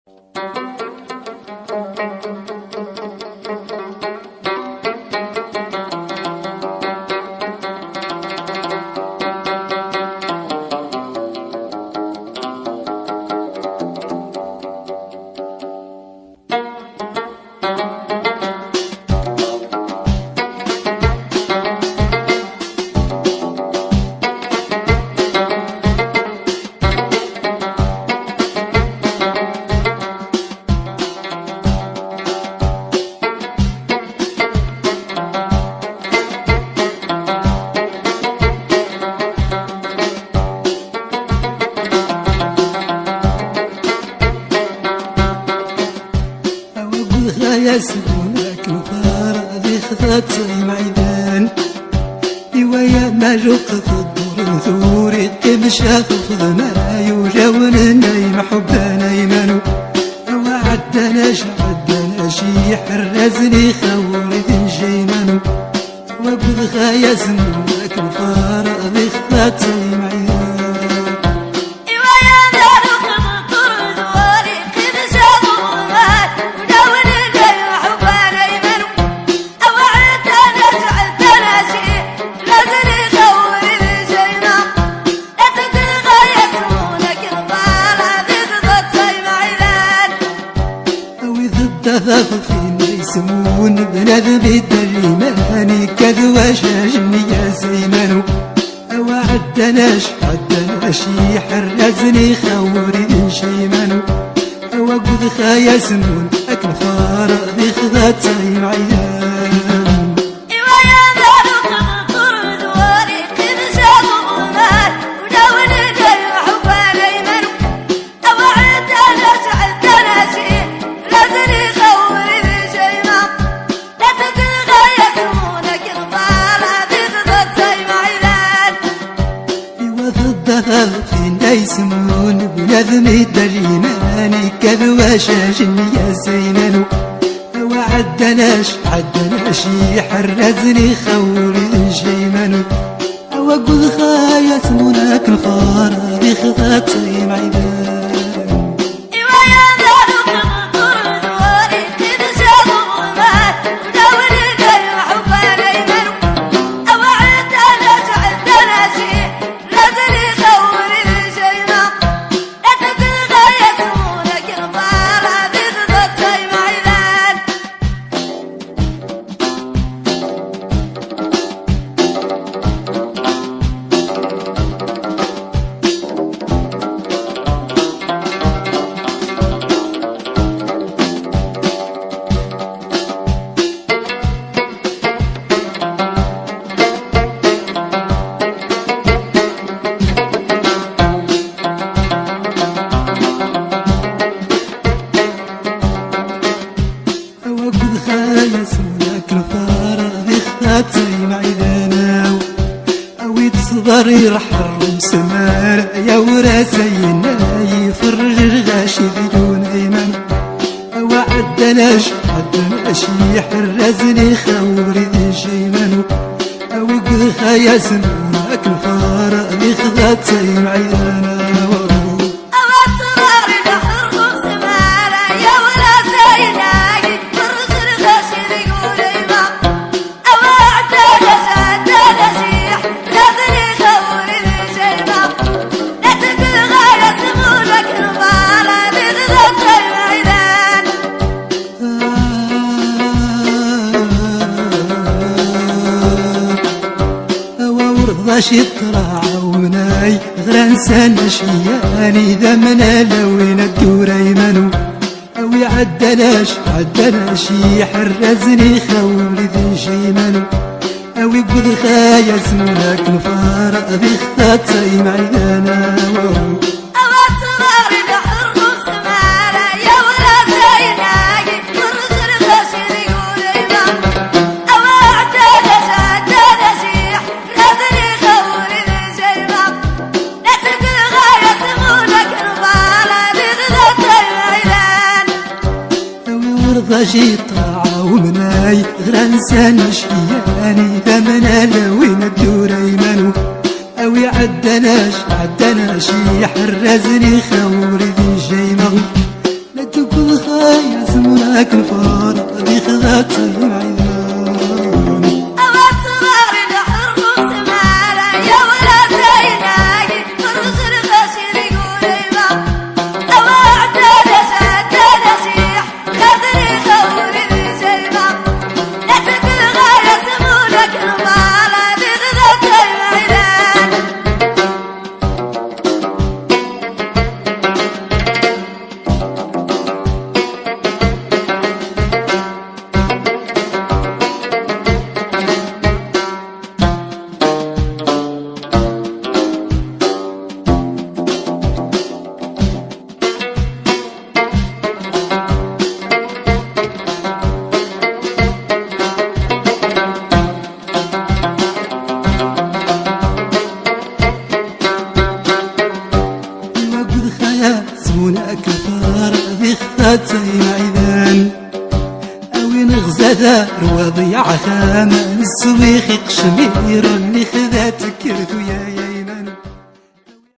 يسبونك الفار ذي خذات الميدان إيوايا ما جوق في الدور ثوري تمشى في ما يجاون النايم حبانا يمانو وعدناش عدناش يحرزني خوري ذنجينانو وقل خايا سنونك الفار ذي خذات الميدان فينا يسمون بنادم الدريماني كذوا شاجني يا سيمانو وعدناش يحرزني خوري شيمانو وقد خايا سنون أكل فار ذي خذات معيان فينا يسمون بنادم الدريماني كذوا شاجني يا سيمانو وعدناش يحرزني خوري شيمانو وقل خايا سمونك الفار ذي خذات معيدان يسمونك الفار ذي خذات معيدانا أويت صدري رحر مسمار يا وراسينا يفرج الغاشي بدون إيمان وعدناش يحرزني خوري ذي شيمانو وقل خايا يسمونك الفار ذي خذات معيدانا رضاش يطلعوناي غرانسان شياني ذمنا لوين الدور يمنو أوي عدناش يحرزني خولي ذي شيمانو أوي قد خايا سمونك الفار ذي خطات معيانا رضاش يطلعوناي غرانسان شياني ذمنا لوين الدور يمنو أوي عدناش يحرزني خوري ذي شيمانو سمونك الفار ذي خذات معيدان سمونك الفار ذي خذات معيدان أوين غزادا رواضي عخام السويخ قشمير اللي خذات كرتو يا